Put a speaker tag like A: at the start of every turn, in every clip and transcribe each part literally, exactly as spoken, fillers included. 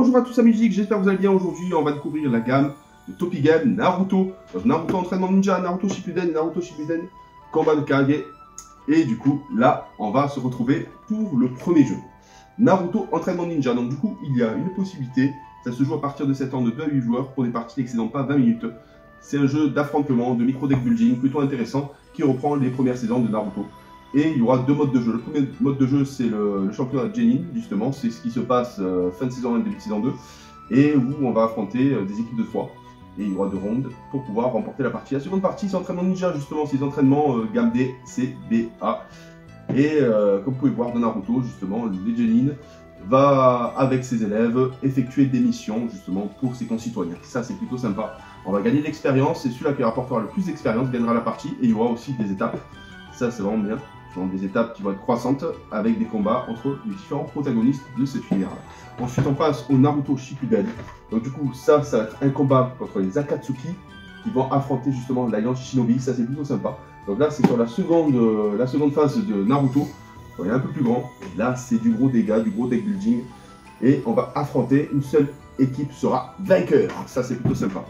A: bonjour à tous à musique, j'espère que vous allez bien. Aujourd'hui on va découvrir la gamme de Topi Game Naruto. Donc, Naruto entraînement ninja, Naruto Shippuden, Naruto Shippuden, combat de Kage. Et du coup là on va se retrouver pour le premier jeu. Naruto entraînement ninja, donc du coup il y a une possibilité, ça se joue à partir de sept ans de deux à huit joueurs pour des parties n'excédant pas vingt minutes. C'est un jeu d'affrontement, de micro-deck building plutôt intéressant qui reprend les premières saisons de Naruto. Et il y aura deux modes de jeu. Le premier mode de jeu, c'est le, le championnat Genin, justement. C'est ce qui se passe euh, fin de saison un, début de saison deux. Et où on va affronter euh, des équipes de trois. Et il y aura deux rounds pour pouvoir remporter la partie. La seconde partie, c'est entraînement ninja, justement. C'est les entraînements euh, gamme D, C, B, A. Et euh, comme vous pouvez voir dans Naruto, justement, le Genin va, avec ses élèves, effectuer des missions, justement, pour ses concitoyens. Ça, c'est plutôt sympa. On va gagner de l'expérience. Et celui-là qui rapportera le plus d'expérience gagnera la partie. Et il y aura aussi des étapes. Ça, c'est vraiment bien. Donc des étapes qui vont être croissantes avec des combats entre les différents protagonistes de cet univers. Ensuite on passe au Naruto Shippuden. Donc du coup ça, ça va être un combat contre les Akatsuki qui vont affronter justement l'Alliance Shinobi. Ça c'est plutôt sympa. Donc là c'est sur la seconde, euh, la seconde phase de Naruto. Donc, il est un peu plus grand. Et là c'est du gros dégâts, du gros deck building. Et on va affronter une seule équipe sera vainqueur. Ça c'est plutôt sympa.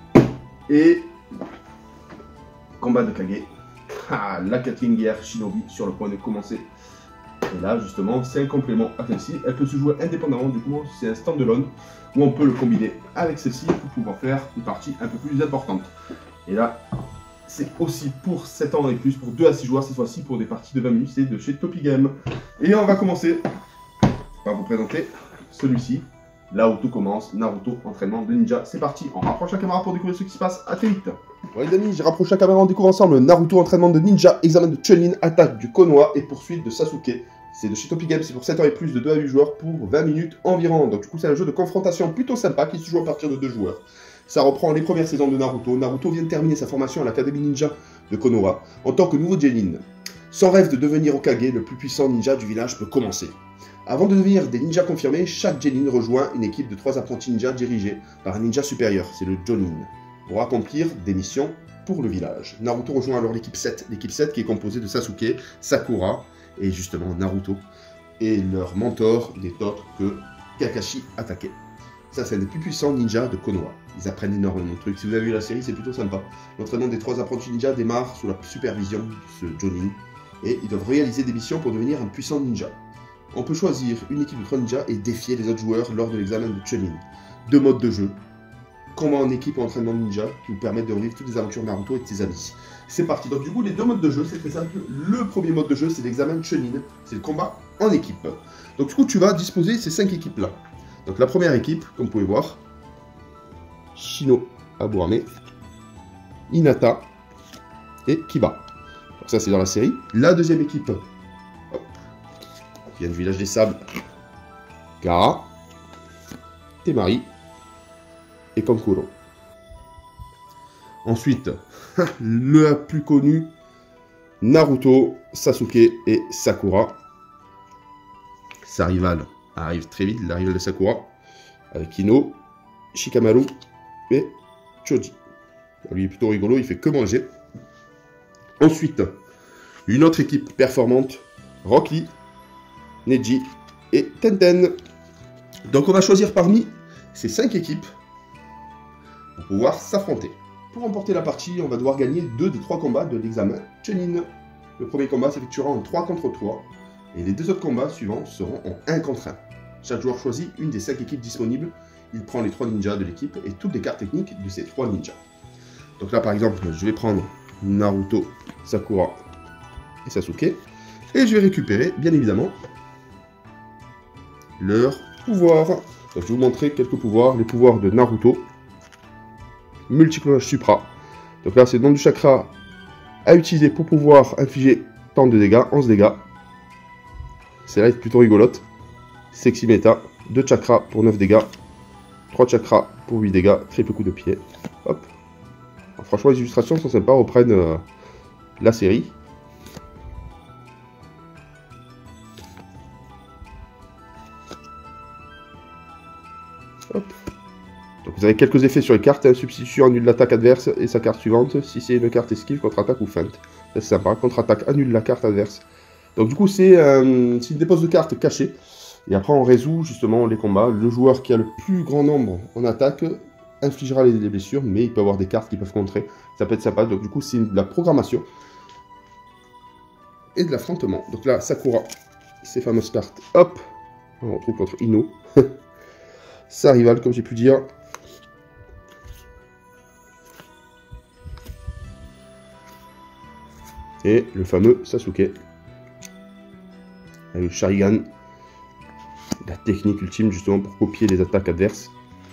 A: Et combat de Kage. Ah, la quatrième guerre Shinobi sur le point de commencer. Et là, justement, c'est un complément à celle-ci. Elle peut se jouer indépendamment, du coup, c'est un standalone où on peut le combiner avec celle-ci pour pouvoir faire une partie un peu plus importante. Et là, c'est aussi pour sept ans et plus, pour deux à six joueurs, cette fois-ci pour des parties de vingt minutes, c'est de chez Topi Game. Et on va commencer par vous présenter celui-ci. Là où tout commence, Naruto, entraînement de ninja. C'est parti, on rapproche la caméra pour découvrir ce qui se passe. À très vite. Ouais les amis, j'ai rapproché la caméra, on découvre ensemble Naruto, entraînement de ninja, examen de Chunin, attaque du Konoha et poursuite de Sasuke. C'est de chez Topi Game, c'est pour sept ans et plus de deux à huit joueurs pour vingt minutes environ. Donc du coup c'est un jeu de confrontation plutôt sympa qui se joue à partir de deux joueurs. Ça reprend les premières saisons de Naruto. Naruto vient de terminer sa formation à l'Académie Ninja de Konoha en tant que nouveau Genin. Son rêve de devenir Hokage, le plus puissant ninja du village, peut commencer. Avant de devenir des ninjas confirmés, chaque Genin rejoint une équipe de trois apprentis ninjas dirigés par un ninja supérieur, c'est le Jonin, pour accomplir des missions pour le village. Naruto rejoint alors l'équipe sept, l'équipe sept qui est composée de Sasuke, Sakura et justement Naruto, et leur mentor n'est autre que Kakashi Hatake. Ça, c'est un des plus puissants ninjas de Konoha. Ils apprennent énormément de trucs. Si vous avez vu la série, c'est plutôt sympa. L'entraînement des trois apprentis ninjas démarre sous la supervision de ce Jonin, et ils doivent réaliser des missions pour devenir un puissant ninja. On peut choisir une équipe de trois ninjas et défier les autres joueurs lors de l'examen de Chunin. Deux modes de jeu. Combat en équipe ou entraînement ninja qui vous permettent de revivre toutes les aventures Naruto et de ses amis. C'est parti. Donc du coup, les deux modes de jeu, c'est très simple. Le premier mode de jeu, c'est l'examen de Chunin. C'est le combat en équipe. Donc du coup, tu vas disposer ces cinq équipes-là. Donc la première équipe, comme vous pouvez voir, Shino Aburame, Hinata et Kiba. Donc ça, c'est dans la série. La deuxième équipe, qui vient du village des sables, Gaara, Temari et Kankuro. Ensuite, le plus connu, Naruto, Sasuke et Sakura. Sa rivale arrive très vite, la rivale de Sakura, avec Ino, Shikamaru et Choji. Lui est plutôt rigolo, il fait que manger. Ensuite, une autre équipe performante, Rock Lee, Neji et Tenten. Donc on va choisir parmi ces cinq équipes pour pouvoir s'affronter. Pour remporter la partie, on va devoir gagner deux des trois combats de l'examen Chunin. Le premier combat s'effectuera en trois contre trois et les deux autres combats suivants seront en un contre un. Chaque joueur choisit une des cinq équipes disponibles. Il prend les trois ninjas de l'équipe et toutes les cartes techniques de ces trois ninjas. Donc là par exemple, je vais prendre Naruto, Sakura et Sasuke et je vais récupérer bien évidemment leur pouvoir. Donc, je vais vous montrer quelques pouvoirs. Les pouvoirs de Naruto. Multiclonage Supra. Donc là, c'est le nom du chakra à utiliser pour pouvoir infliger tant de dégâts, onze dégâts. Celle-là est plutôt rigolote. Sexy méta. deux chakras pour neuf dégâts. trois chakras pour huit dégâts. Triple coup de pied. Hop. Alors, franchement, les illustrations sont sympas. Reprennent euh, la série. Hop. Donc vous avez quelques effets sur les cartes, hein. Substitution annule l'attaque adverse et sa carte suivante, si c'est une carte esquive, contre-attaque ou feinte. C'est sympa, contre-attaque annule la carte adverse. Donc du coup c'est euh, une dépose de cartes cachée, Et après, on résout justement les combats. Le joueur qui a le plus grand nombre en attaque infligera les, les blessures, mais il peut avoir des cartes qui peuvent contrer. Ça peut être sympa. Donc du coup, c'est de la programmation et de l'affrontement. Donc là, Sakura, ces fameuses cartes, hop, on retrouve contre Ino. Sa rivale, comme j'ai pu dire. Et le fameux Sasuke. Avec le Sharingan. La technique ultime justement pour copier les attaques adverses.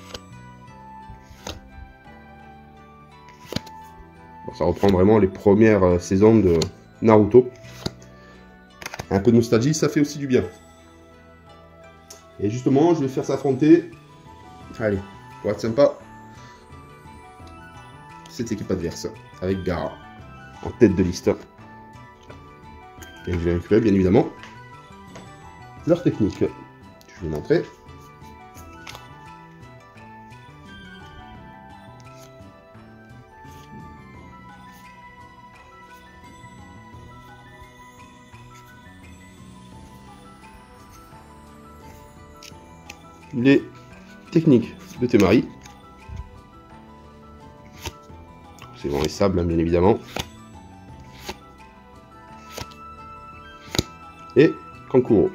A: Bon, ça reprend vraiment les premières euh, saisons de Naruto. Un peu de nostalgie, ça fait aussi du bien. Et justement, je vais faire s'affronter. Allez, pour être sympa, cette équipe adverse. Avec Gaara en tête de liste. Et je vais récupérer bien évidemment leur technique. Je vais vous montrer. Les techniques de Temari. C'est dans les sables, hein, bien évidemment. Et Kankuro.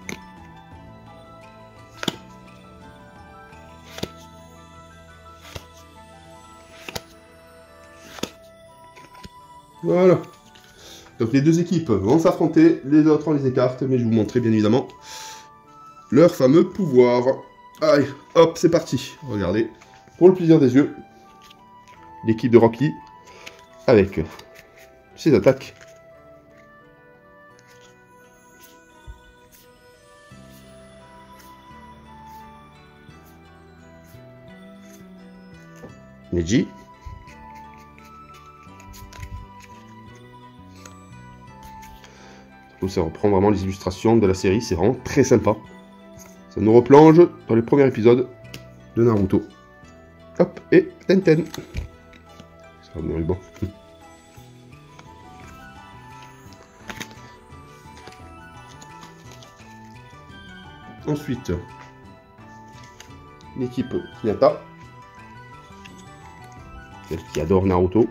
A: Voilà. Donc les deux équipes vont s'affronter, les autres on les écarte, mais je vais vous montrer bien évidemment leur fameux pouvoir. Allez, hop, c'est parti. Regardez, pour le plaisir des yeux, l'équipe de Rock Lee avec ses attaques. Neji. Ça reprend vraiment les illustrations de la série, c'est vraiment très sympa. Ça nous replonge dans les premiers épisodes de Naruto. Hop, et Tenten. Ça va venir le bon. Ensuite, l'équipe Hinata. Celle qui adore Naruto.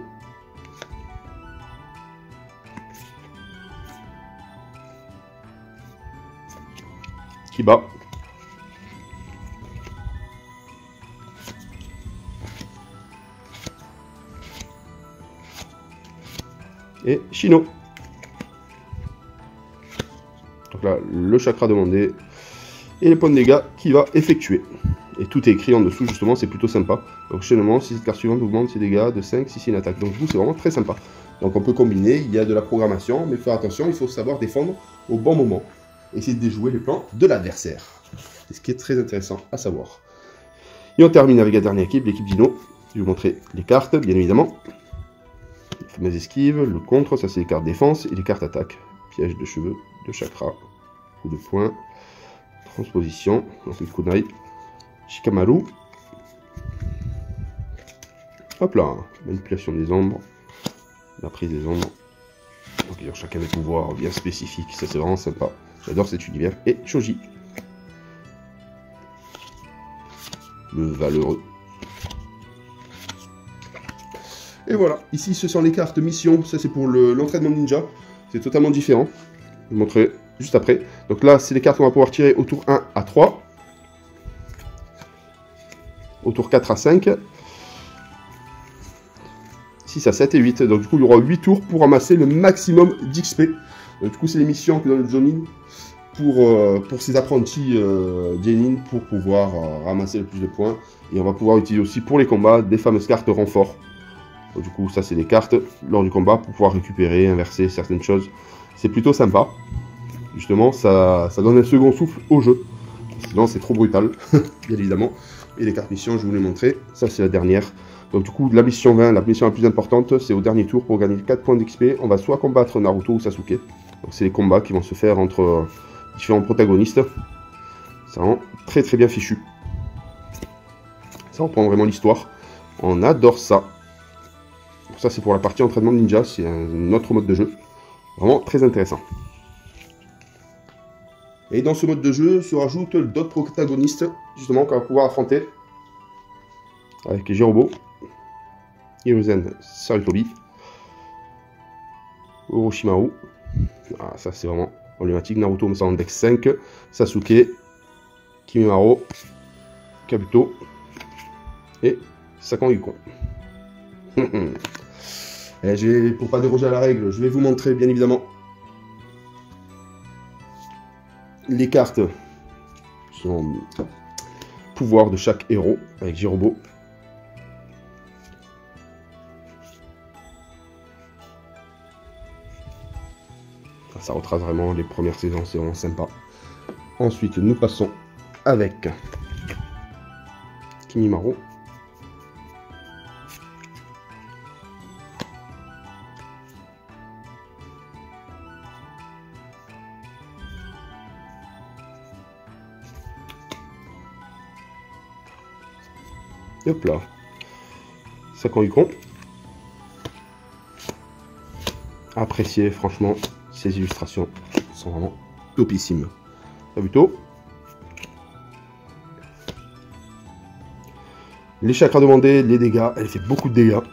A: Kiba. Et Shino. Donc là, le chakra demandé et les points de dégâts qu'il va effectuer. Et tout est écrit en dessous, justement, c'est plutôt sympa. Donc, chaînement, si cette carte suivante augmente ses dégâts de cinq si c'est une attaque. Donc, du coup, c'est vraiment très sympa. Donc, on peut combiner, il y a de la programmation, mais faire attention, il faut savoir défendre au bon moment. Essayer de déjouer les plans de l'adversaire. C'est ce qui est très intéressant à savoir. Et on termine avec la dernière équipe, l'équipe Dino. Je vais vous montrer les cartes, bien évidemment. Les fameuses esquives, le contre, ça c'est les cartes défense, et les cartes attaque. Piège de cheveux, de chakra, coup de poing, transposition, ensuite kunai, shikamaru. Hop là, manipulation des ombres, la prise des ombres. Donc il y a chacun des pouvoirs bien spécifiques, ça c'est vraiment sympa. J'adore cet univers. Et Shoji. Le valeureux. Et voilà. Ici, ce sont les cartes mission. Ça, c'est pour l'entraînement le, ninja. C'est totalement différent. Je vais vous montrer juste après. Donc là, c'est les cartes qu'on va pouvoir tirer au tour un à trois. Au tour quatre à cinq. six à sept et huit. Donc du coup, il y aura huit tours pour ramasser le maximum d'X P. Donc du coup, c'est les missions que donne le Jonin pour, euh, pour ses apprentis euh, Genin pour pouvoir euh, ramasser le plus de points. Et on va pouvoir utiliser aussi pour les combats des fameuses cartes renfort. Donc, du coup, ça, c'est des cartes lors du combat pour pouvoir récupérer, inverser certaines choses. C'est plutôt sympa. Justement, ça, ça donne un second souffle au jeu. Sinon, c'est trop brutal, bien évidemment. Et les cartes missions, je vous les montrer. Ça, c'est la dernière. Donc du coup, la mission vingt, la mission la plus importante, c'est au dernier tour pour gagner quatre points d'X P. On va soit combattre Naruto ou Sasuke. Donc c'est les combats qui vont se faire entre euh, différents protagonistes. C'est vraiment très très bien fichu. Ça reprend vraiment l'histoire. On adore ça. Donc ça c'est pour la partie entraînement ninja, c'est un autre mode de jeu. Vraiment très intéressant. Et dans ce mode de jeu se rajoutent d'autres protagonistes, justement, qu'on va pouvoir affronter. Avec Jirobo, Hiruzen Sarutobi, Orochimaru. Ah, ça c'est vraiment emblématique. Naruto me semble en deck cinq. Sasuke, Kimimaro, Kabuto et Sakon Yukon. Et j'ai, pour pas déroger à la règle, je vais vous montrer bien évidemment les cartes sont pouvoir de chaque héros avec Jirobo. Ça retrace vraiment les premières saisons, c'est vraiment sympa. Ensuite, nous passons avec Kimimaro. Et hop là. Sakon Yukon. Apprécié, franchement. Ces illustrations sont vraiment topissimes. Kabuto. Les chakras demandés, les dégâts. Elle fait beaucoup de dégâts.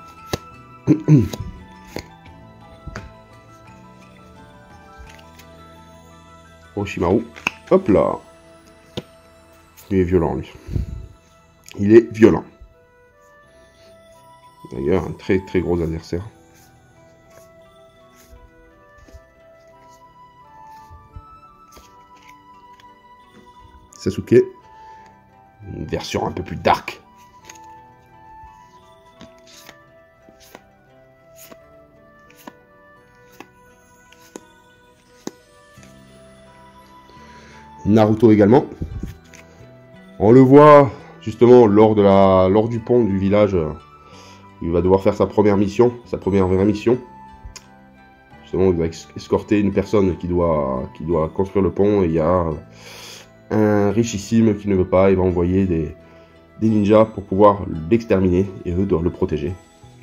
A: Orochimaru. Hop là. Il est violent, lui. Il est violent. D'ailleurs, un très très gros adversaire. Sasuke, une version un peu plus dark. Naruto également. On le voit justement lors de la lors du pont du village. Il va devoir faire sa première mission, sa première vraie mission. Justement, il va escorter une personne qui doit qui doit construire le pont et il y a un richissime qui ne veut pas, il va envoyer des, des ninjas pour pouvoir l'exterminer et eux doivent le protéger.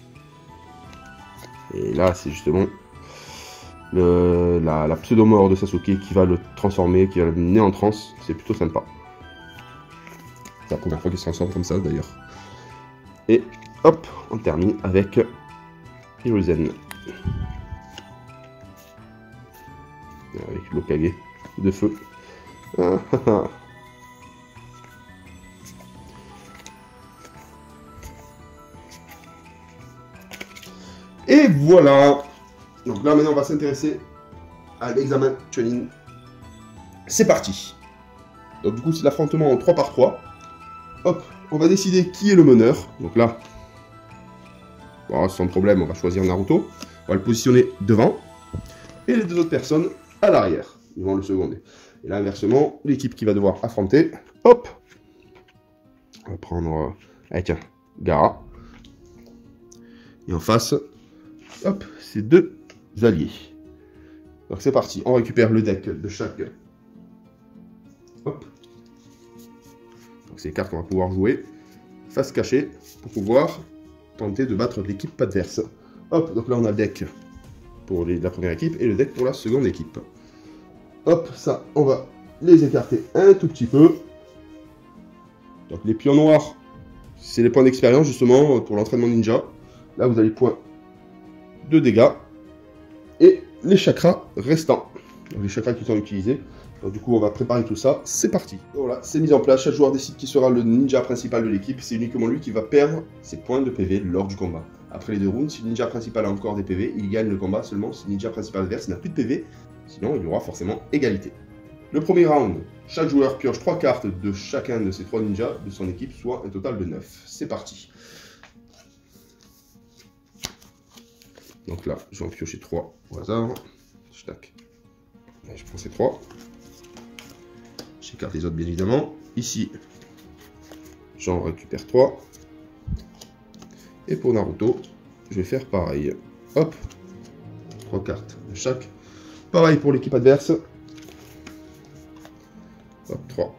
A: Et là, c'est justement le, la, la pseudo-mort de Sasuke qui va le transformer, qui va le mener en transe. C'est plutôt sympa. C'est la première fois qu'il se transforme comme ça d'ailleurs. Et hop, on termine avec Hiruzen. Avec l'Okage de feu. Et voilà. Donc là maintenant on va s'intéresser à l'examen Chunin. C'est parti. Donc du coup c'est l'affrontement en trois par trois. Hop, on va décider qui est le meneur. Donc là, bon, sans problème, on va choisir Naruto. On va le positionner devant. Et les deux autres personnes à l'arrière. Ils vont le seconder. Et là, inversement, l'équipe qui va devoir affronter, hop, on va prendre, euh, allez tiens, Gaara. Et en face, hop, ces deux alliés. Donc c'est parti, on récupère le deck de chaque, hop. Donc ces cartes qu'on va pouvoir jouer, face cachée, pour pouvoir tenter de battre l'équipe adverse. Hop, donc là on a le deck pour les, la première équipe et le deck pour la seconde équipe. Hop, ça, on va les écarter un tout petit peu. Donc les pions noirs, c'est les points d'expérience justement pour l'entraînement ninja. Là, vous avez les points de dégâts et les chakras restants. Donc les chakras qui sont utilisés. Donc du coup, on va préparer tout ça. C'est parti. Voilà, c'est mis en place. Chaque joueur décide qui sera le ninja principal de l'équipe. C'est uniquement lui qui va perdre ses points de P V lors du combat. Après les deux rounds, si le ninja principal a encore des P V, il gagne le combat seulement si le ninja principal adverse n'a plus de P V. Sinon, il y aura forcément égalité. Le premier round, chaque joueur pioche trois cartes de chacun de ces trois ninjas de son équipe, soit un total de neuf. C'est parti. Donc là, je vais en piocher trois au hasard. Tac. Je prends ces trois. J'écarte les autres, bien évidemment. Ici, j'en récupère trois. Et pour Naruto, je vais faire pareil. Hop. Trois cartes de chaque. Pareil pour l'équipe adverse. Hop, trois.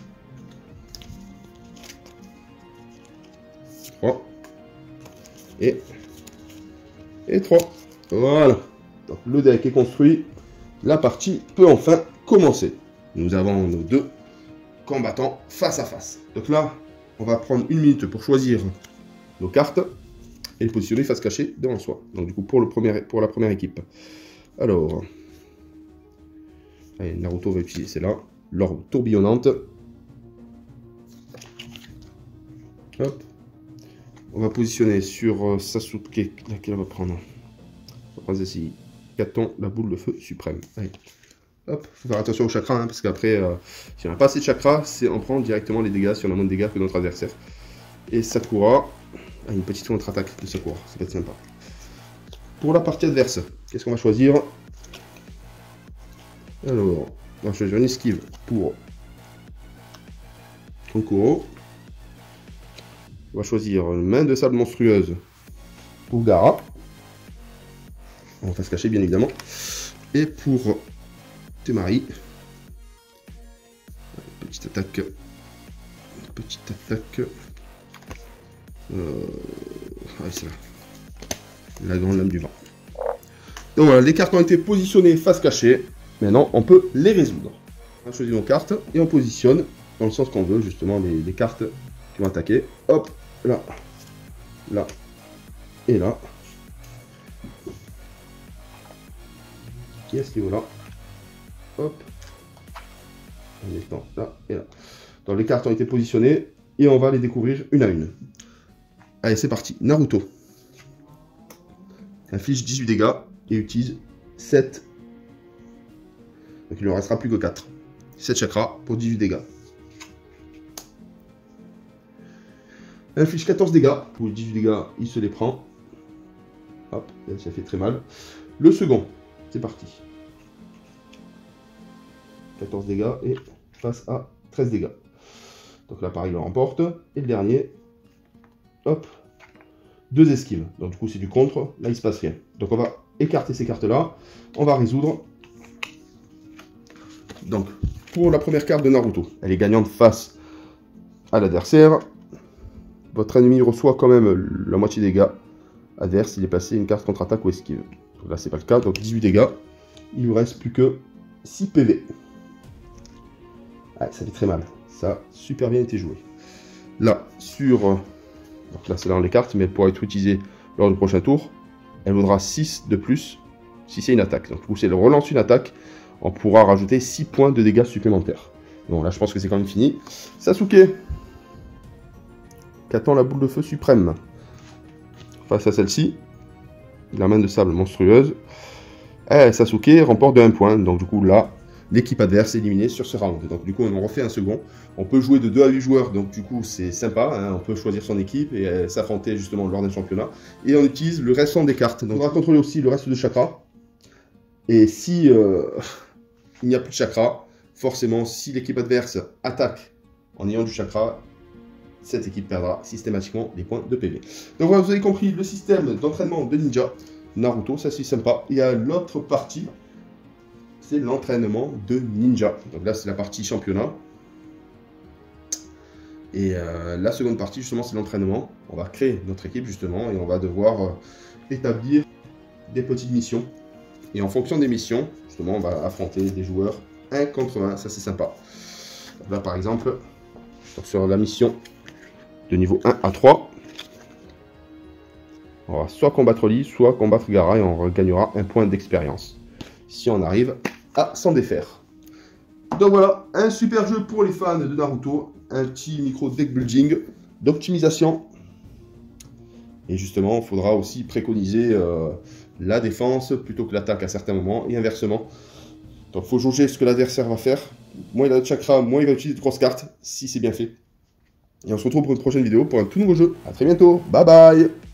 A: trois. Et... Et trois. Voilà. Donc le deck est construit. La partie peut enfin commencer. nous avons nos deux combattants face à face. Donc là, on va prendre une minute pour choisir nos cartes et les positionner face cachée devant soi. Donc du coup, pour, le premier, pour la première équipe. Alors, allez, Naruto va utiliser celle-là, l'orbe tourbillonnante. Hop. On va positionner sur euh, Sasuke, laquelle on va prendre. On va prendre celle-ci. Katon, la boule de feu suprême. Allez. Hop, faut faire attention au chakra, hein, parce qu'après, euh, si on n'a pas assez de chakra, c'est on prend directement les dégâts si on a moins de dégâts que notre adversaire. Et Sakura, ah, une petite contre-attaque de Sakura, ça peut être sympa. Pour la partie adverse, qu'est-ce qu'on va choisir? Alors, on va choisir une esquive pour Kokoro. On va choisir une main de sable monstrueuse pour Gaara. On va se cacher bien évidemment. Et pour Temari, petite attaque. Petite attaque. Euh... Ah, c'est là. La grande lame du vent. Donc voilà, les cartes ont été positionnées face cachée. Maintenant, on peut les résoudre. On va choisir nos cartes et on positionne dans le sens qu'on veut, justement, les, les cartes qui vont attaquer. Hop, là, là et là. Qui est ce niveau-là? Hop. En étant là et là. Donc les cartes ont été positionnées et on va les découvrir une à une. Allez, c'est parti. Naruto inflige dix-huit dégâts et utilise sept. Donc il ne restera plus que quatre. sept chakras pour dix-huit dégâts. Inflige quatorze dégâts. Pour dix-huit dégâts, il se les prend. Hop, ça fait très mal. Le second, c'est parti. quatorze dégâts et face à treize dégâts. Donc là, pareil, il le remporte. Et le dernier, hop, deux esquives. Donc du coup, c'est du contre. Là, il ne se passe rien. Donc on va écarter ces cartes-là. On va résoudre. Donc, pour la première carte de Naruto, elle est gagnante face à l'adversaire. Votre ennemi reçoit quand même la moitié des dégâts adverses. Il est passé une carte contre-attaque ou esquive. Donc là, c'est pas le cas. Donc dix-huit dégâts. Il vous reste plus que six P V. Ah, ça fait très mal. Ça a super bien été joué. Là, sur... Donc là, c'est dans les cartes, mais elle pourra être utilisée lors du prochain tour. Elle vaudra six de plus si c'est une attaque. Donc, du coup, si elle relance une attaque, on pourra rajouter six points de dégâts supplémentaires. Bon, là, je pense que c'est quand même fini. Sasuke, qu'attend la boule de feu suprême face à celle-ci. La main de sable monstrueuse. Eh, Sasuke remporte de un point. Donc, du coup, là, l'équipe adverse est éliminée sur ce round. Donc, du coup, on en refait un second. On peut jouer de deux à huit joueurs. Donc, du coup, c'est sympa. Hein, on peut choisir son équipe et euh, s'affronter justement lors d'un championnat. Et on utilise le restant des cartes. Donc, on va contrôler aussi le reste de chakra. Et si... Euh... il n'y a plus de chakra, forcément, si l'équipe adverse attaque en ayant du chakra, cette équipe perdra systématiquement des points de P V. Donc voilà, vous avez compris le système d'entraînement de ninja Naruto, ça c'est sympa. Il y a l'autre partie, c'est l'entraînement de ninja. Donc là, c'est la partie championnat. Et euh, la seconde partie, justement, c'est l'entraînement. On va créer notre équipe, justement, et on va devoir euh, établir des petites missions. Et en fonction des missions, justement, on va affronter des joueurs un contre un, ça c'est sympa. Donc là, par exemple, sur la mission de niveau un à trois, on va soit combattre Lee, soit combattre Gaara, et on gagnera un point d'expérience, si on arrive à s'en défaire. Donc voilà, un super jeu pour les fans de Naruto, un petit micro deck building, d'optimisation. Et justement, il faudra aussi préconiser euh, la défense plutôt que l'attaque à certains moments, et inversement. Donc il faut jauger ce que l'adversaire va faire. Moins il a de chakra, moins il va utiliser de grosses cartes, si c'est bien fait. Et on se retrouve pour une prochaine vidéo pour un tout nouveau jeu. A très bientôt, bye bye.